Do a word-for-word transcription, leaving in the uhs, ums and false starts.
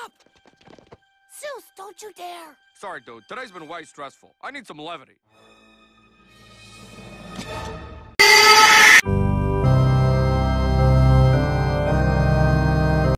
up! Zeus, don't you dare! Sorry, dude. Today's been way stressful. I need some levity.